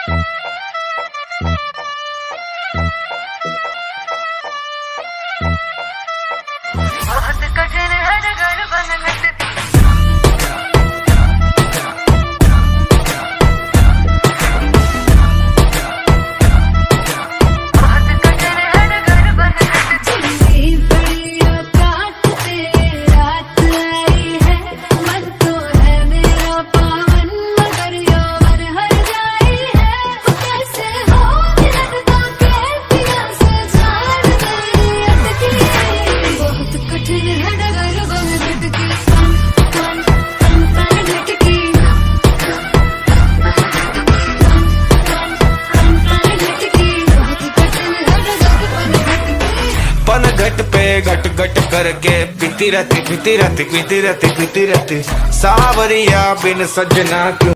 घट घट करके पीती रहती पीती रहती पीती रहती पीती रहती सावरिया बिन सजना क्यों